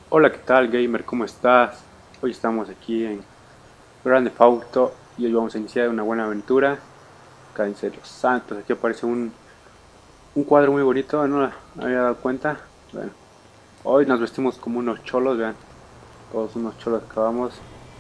Hola, ¿qué tal, gamer? ¿Cómo estás? Hoy estamos aquí en Grand Theft Auto y hoy vamos a iniciar una buena aventura. Acá dice Los Santos, aquí aparece un cuadro muy bonito, no me había dado cuenta. Bueno, hoy nos vestimos como unos cholos, vean, todos unos cholos acabamos.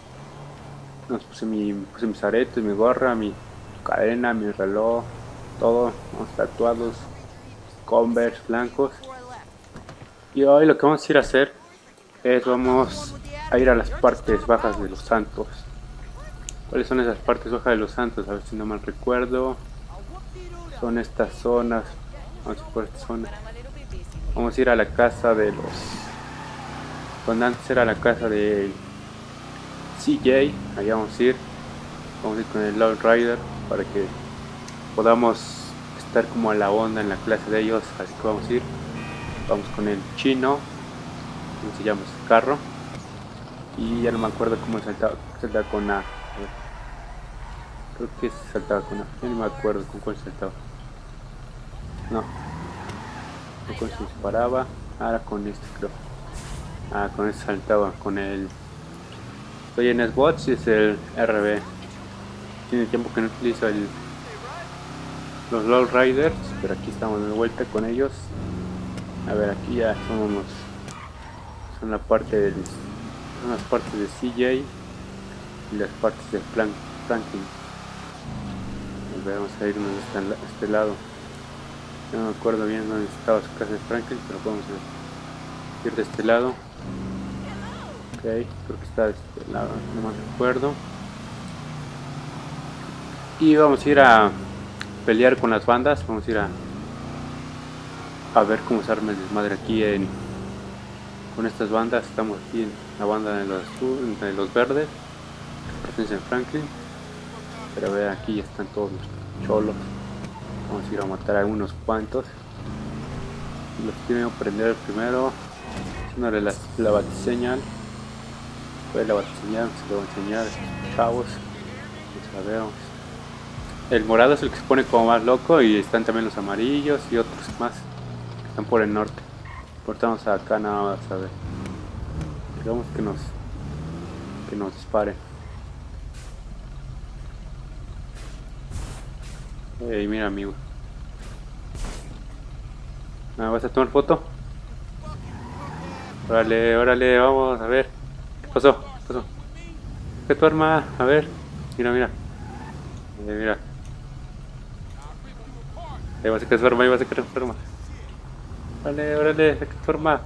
Puse mis aretes, mi gorra, mi cadena, mi reloj, todo, vamos tatuados, Converse blancos. Y hoy lo que vamos a ir a hacer es vamos a ir a las partes bajas de Los Santos. ¿Cuáles son esas partes bajas de Los Santos? A ver si no mal recuerdo. Son estas zonas. Vamos a ir por esta zona. Vamos a ir a la casa de los... Donde antes era la casa de CJ. Allá vamos a ir. Vamos a ir con el Low Rider para que podamos estar como a la onda en la clase de ellos. Así que vamos a ir. Vamos con el chino. ¿Cómo se llama ese carro? Y ya no me acuerdo cómo saltaba con A. A ver, creo que saltaba con A. Ya no me acuerdo con cuál saltaba. No, con se disparaba. Ahora con este creo. Ah, con este saltaba. Con el... Estoy en Xbox y es el RB. Tiene tiempo que no utilizo los Low Riders. Pero aquí estamos de vuelta con ellos. A ver, aquí ya somos... Son la parte del... Son las partes de CJ y las partes de Franklin. A ver, vamos a irnos de este lado. No me acuerdo bien dónde estaba su casa de Franklin, pero podemos ir de este lado. Ok, creo que está de este lado, no me recuerdo. Y vamos a ir a pelear con las bandas. Vamos a ir a ver cómo se arma el desmadre aquí con estas bandas. Estamos aquí en la banda de los azul, de los verdes, que pertenecen a Franklin. Pero a ver, aquí ya están todos los cholos. Vamos a ir a matar a unos cuantos. Los quiero prender primero. Haciéndole la batiseñal. Pues la batiseñal se lo voy a enseñar a estos chavos. Vamos a ver. El morado es el que se pone como más loco. Y están también los amarillos y otros más que están por el norte. Portamos acá nada más a ver. Queremos que nos disparen. Hey, mira amigo. ¿Vas a tomar foto? Órale, órale, vamos a ver. ¿Qué pasó? ¿Qué pasó? ¿Qué tu arma? A ver. Mira, mira. Mira. Ahí va a sacar su arma, ahí va a sacar su arma. Órale, órale, saca tu arma.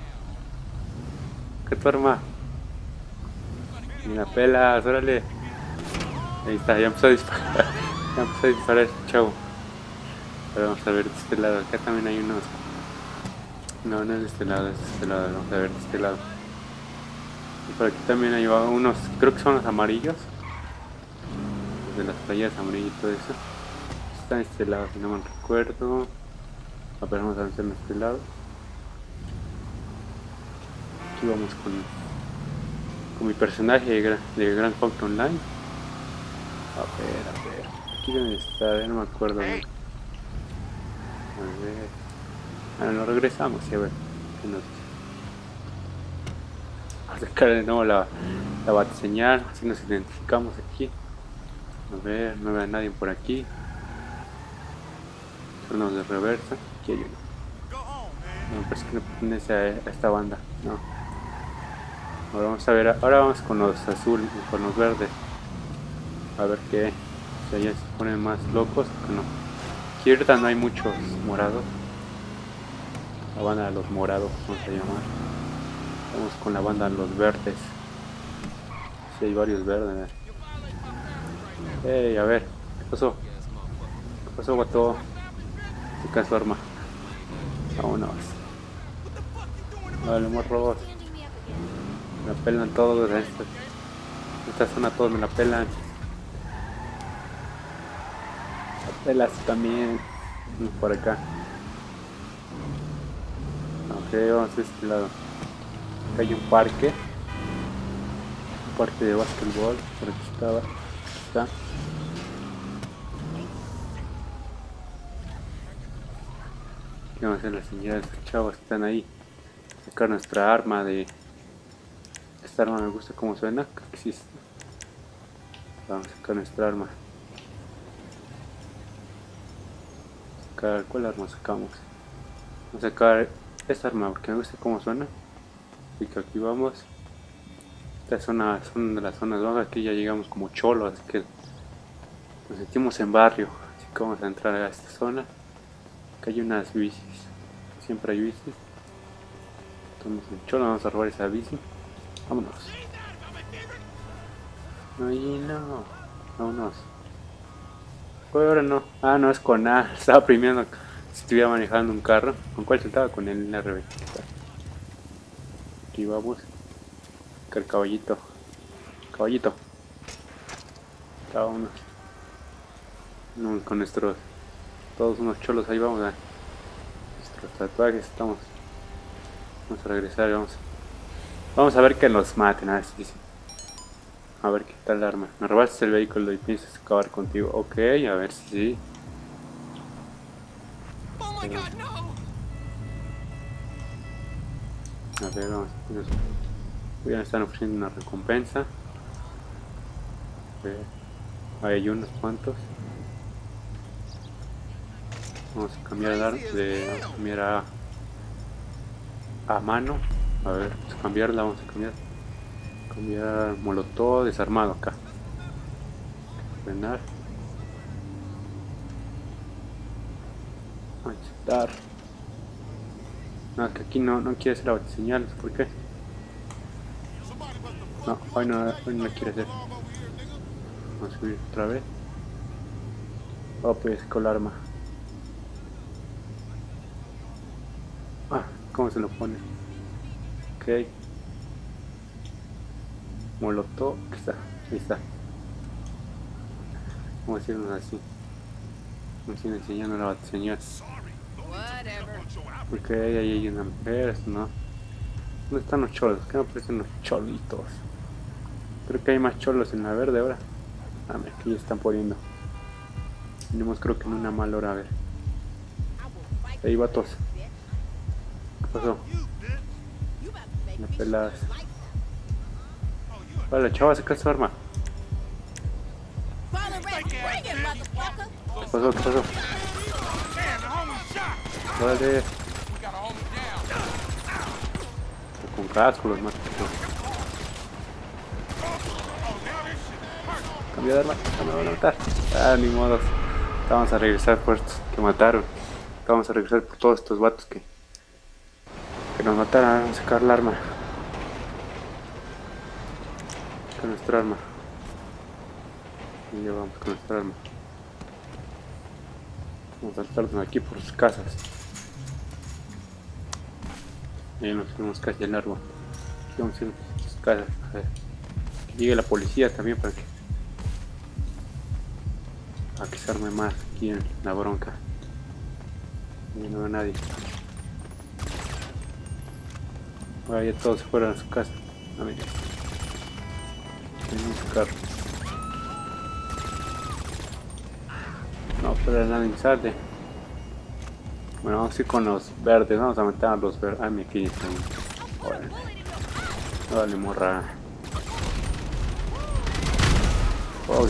Saca tu arma. Mira, pelas, órale. Ahí está, ya empezó a disparar. Ya empezó a disparar este chavo. Ahora vamos a ver de este lado. Acá también hay unos. No, no es de este lado, es de este lado. Vamos a ver de este lado. Y por aquí también hay unos, creo que son los amarillos. De las playas amarillas y todo eso. Está en este lado, si no me recuerdo. A ver, vamos a avanzar en este lado. Aquí vamos con mi personaje de Grand Theft Online. A ver. Aquí donde está, no me acuerdo bien. A ver. Ahora nos regresamos y a ver qué nos dice. Vamos a sacar de nuevo la batiseñal, así nos identificamos aquí. A ver, no veo a nadie por aquí. Turnos de reversa. Aquí hay uno. No, parece que no pertenece a esta banda. No. Ahora vamos a ver. Ahora vamos con los azules, con los verdes. A ver qué. Si allá se ponen más locos o no. Aquí ahorita no hay muchos morados. La banda de los morados, vamos a llamar. Vamos con la banda de los verdes. Si hay varios verdes. Hey, a ver. ¿Qué pasó? ¿Qué pasó, guato? Saca su arma. Vámonos. Vale, morros. Me la pelan todos. Esta zona todos me la pelan. La pelas también. Por acá. Ok, vamos a este lado. Acá hay un parque. Un parque de básquetbol. Por aquí estaba. Está. Aquí vamos a hacer las señales. Chavos están ahí. Sacar nuestra arma de Esta arma me gusta como suena, creo que sí. Vamos a sacar nuestra arma. ¿Cuál arma sacamos? Vamos a sacar esta arma porque me gusta como suena. Así que aquí vamos. Esta zona es una de las zonas bajas. Aquí ya llegamos como cholos, así que nos sentimos en barrio. Así que vamos a entrar a esta zona. Acá hay unas bicis. Siempre hay bicis. Estamos en cholo, vamos a robar esa bici. Vámonos. No, no. Vámonos. Ahora no. Ah, no, es con A. Estaba premiando si estuviera manejando un carro. ¿Con cuál saltaba? Con el RB. Aquí vamos. Acá el caballito. Caballito. Vámonos. Vamos con nuestros. Todos unos cholos. Ahí vamos a. Nuestros tatuajes. Estamos. Vamos a regresar. Vamos a ver que nos maten. A ver si dice. A ver qué tal el arma. Me robaste el vehículo y piensas acabar contigo. Ok, a ver si sí. A ver, vamos. Ya me están ofreciendo una recompensa. A ver. Ahí hay unos cuantos. Vamos a cambiar el arma. Vamos a cambiar a mano. A ver, vamos a cambiarla. Vamos a cambiar molotov desarmado acá. Frenar. Aceptar. No, es que aquí no quiere hacer la batiseñal. ¿Por qué? No, hoy no quiere hacer. Vamos a subir otra vez. Oh, pues con el arma. Ah, ¿cómo se lo pone? Ok. Molotov, aquí está, ahí está. Vamos a hacernos así. Vamos a ir enseñando la batiseñal. Porque ahí hay una mujer, ¿no? ¿Dónde están los cholos? ¿Qué me aparecen los cholitos? Creo que hay más cholos en la verde ahora. Ah, mira, aquí ya están poniendo. Venimos creo que en una mala hora, a ver. Ahí vatos. ¿Qué pasó? Me pelas. Vale, chava, saca su arma. ¿Qué pasó? ¿Qué pasó? Vale. Con casco los mato. Cambio de arma. Me van a matar. Ah, ni modo. Vamos a regresar por estos que mataron. Vamos a regresar por todos estos vatos que nos mataron. Vamos a sacar el arma. Con nuestra arma. Y ya vamos con nuestra arma. Vamos a saltarnos aquí por sus casas. Y nos fuimos casi al árbol. Aquí vamos a ir a sus casas. A ver. Que llegue la policía también para que se arme más aquí en la bronca. Y no veo a nadie. Ahora ya todos se fueron a su casa. A ver. Tenemos un carro. No, pero nadie sale. Bueno, vamos a ir con los verdes. Vamos a matar a los verdes. Ah, mira, aquí están. Vale, morra. Oh,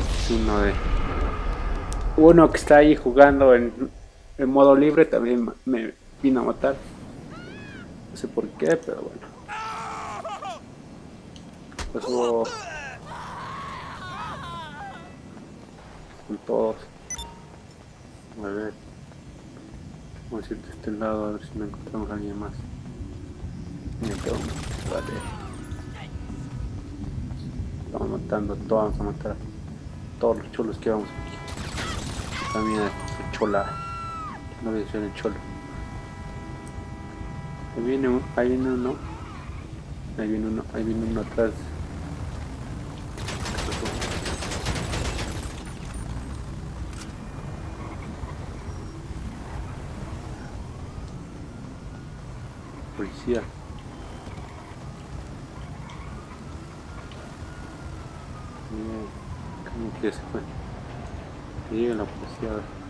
uno que está ahí jugando en modo libre también me vino a matar. No sé por qué, pero bueno. Pasó con todos. A ver. Vamos a ir de este lado a ver si no encontramos a alguien más. Mira, vale. Estamos matando a todos, vamos a matar a todos los cholos que vamos aquí. También el chola. No voy a decir el cholo. Ahí viene uno. Ahí viene uno atrás. Policía. ¿Cómo que se fue? Que llegue la policía.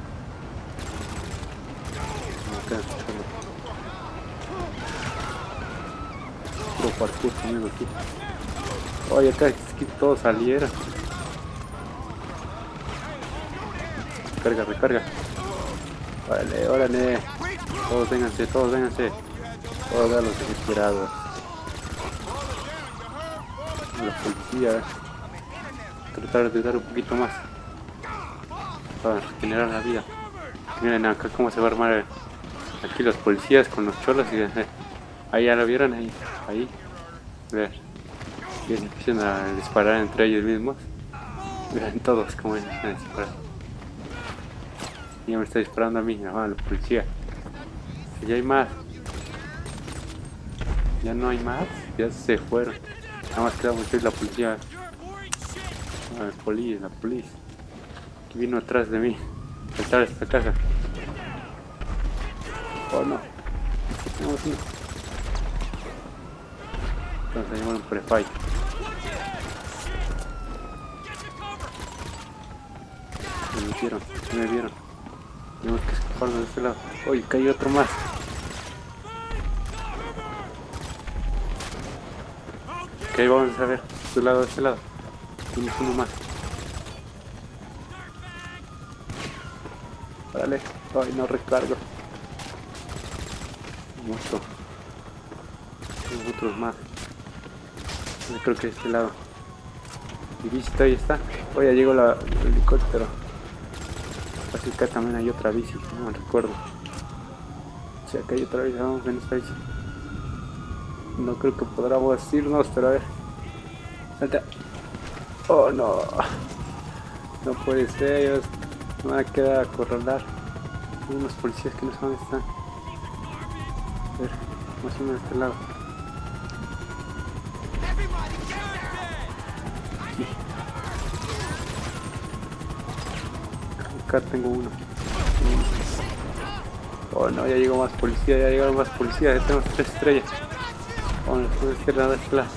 Acá, cholo. Puro parkour conmigo aquí. Oye, acá es que todos salieron. Recarga, recarga. Órale, órale. Todos vénganse, todos vénganse. Todos a los desesperados. A la policía. Tratar de dar un poquito más. Para regenerar la vida. Miren acá cómo se va a armar aquí los policías con los cholos y ahí ya lo vieron, ahí. Vean. Y empiezan a disparar entre ellos mismos. Vean todos cómo empiezan a disparar. Ya me está disparando a mí, la policía. Y ya hay más. Ya no hay más, ya se fueron. Nada más quedamos aquí la policía. La policía. Que vino atrás de mí. Saltar a esta casa. Oh no. Tenemos uno. Vamos a llamar un pre-fight. Me vieron. Tenemos que escaparnos de este lado. Uy, cayó otro más. Ok, vamos a ver. De este lado. Tenemos uno más. Órale. Ay, no recargo. Mucho. Tengo otros más. Yo creo que de este lado. Y visita, ahí está. Oye, ya llegó el helicóptero. Así que acá también hay otra bici, no me recuerdo. Sí, acá hay otra bici, vamos en esta bici. No creo que podamos irnos, pero a ver. Salta. Oh no. No puede ser, ellos me van a quedar a acorralar. Hay unos policías que no saben dónde están. A ver, más o menos de este lado. Aquí. Acá tengo uno. Oh no, ya llegó más policía, ya llegaron más policías, ya tenemos 3 estrellas. Vamos de este lado, de este lado.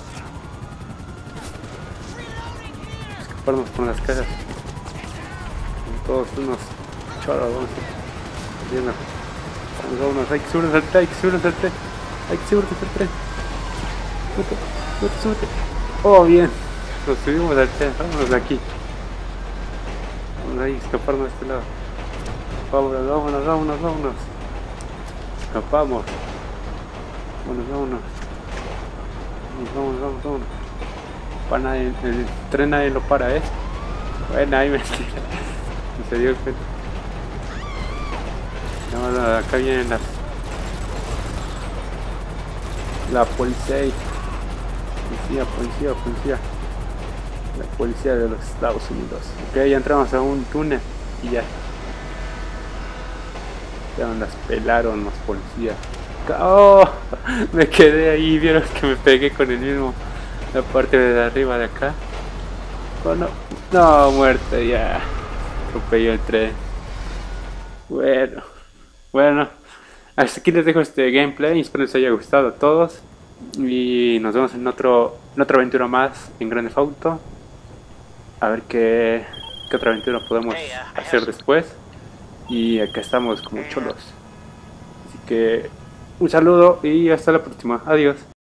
Escaparnos con las casas. Son todos unos choros, vamos viendo. Vámonos, hay que subirnos al tren, hay que subirnos al tren. Hay que subirnos al tren. Súbete. Oh, bien. Nos subimos al tren, vámonos de aquí. Vamos ahí, escaparnos de este lado. Vámonos. Escapamos. Vámonos. Vámonos. Para nadie, el tren nadie lo para, Bueno, ahí mentira. No se dio cuenta. No, acá vienen la policía. Policía. La policía de los Estados Unidos. Ok, ya entramos a un túnel y ya. Ya nos las pelaron los policías. Oh, me quedé ahí, vieron que me pegué con el mismo. La parte de arriba de acá. Oh, no, muerto ya. Atropelló el tren. Bueno, hasta aquí les dejo este gameplay. Espero les haya gustado a todos. Y nos vemos en otra aventura más en Grand Theft Auto. A ver qué otra aventura podemos hacer después. Y acá estamos como cholos. Así que un saludo y hasta la próxima. Adiós.